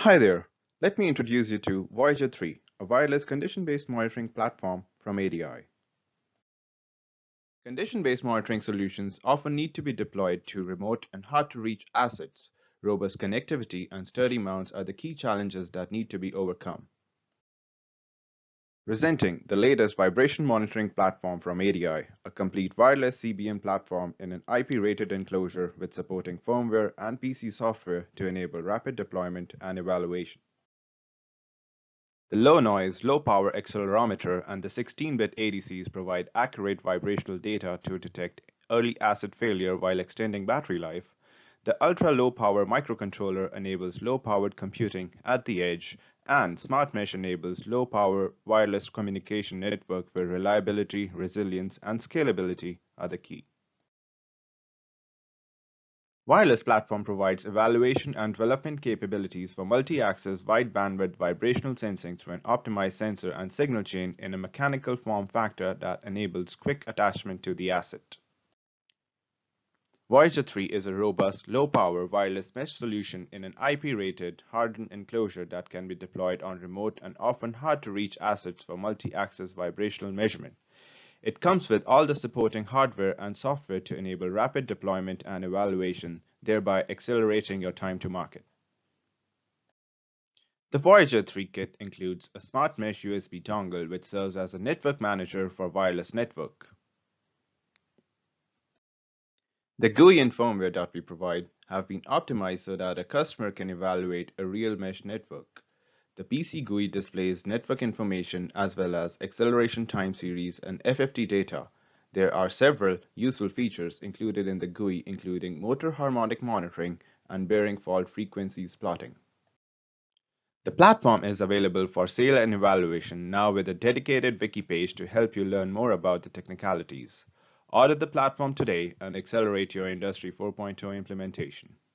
Hi there. Let me introduce you to Voyager 3, a wireless condition-based monitoring platform from ADI. Condition-based monitoring solutions often need to be deployed to remote and hard-to-reach assets. Robust connectivity and sturdy mounts are the key challenges that need to be overcome. Presenting the latest vibration monitoring platform from ADI, a complete wireless CBM platform in an IP-rated enclosure with supporting firmware and PC software to enable rapid deployment and evaluation. The low-noise, low-power accelerometer and the 16-bit ADCs provide accurate vibrational data to detect early asset failure while extending battery life. The ultra-low-power microcontroller enables low-powered computing at the edge, and SmartMESH enables low-power wireless communication network where reliability, resilience, and scalability are the key. Wireless platform provides evaluation and development capabilities for multi-axis wide bandwidth vibrational sensing through an optimized sensor and signal chain in a mechanical form factor that enables quick attachment to the asset. Voyager 3 is a robust, low-power wireless mesh solution in an IP-rated, hardened enclosure that can be deployed on remote and often hard-to-reach assets for multi-axis vibrational measurement. It comes with all the supporting hardware and software to enable rapid deployment and evaluation, thereby accelerating your time to market. The Voyager 3 kit includes a SmartMesh USB dongle which serves as a network manager for wireless network. The GUI and firmware that we provide have been optimized so that a customer can evaluate a real mesh network. The PC GUI displays network information as well as acceleration time series and FFT data. There are several useful features included in the GUI, including motor harmonic monitoring and bearing fault frequencies plotting. The platform is available for sale and evaluation now with a dedicated wiki page to help you learn more about the technicalities. Order the platform today and accelerate your Industry 4.0 implementation.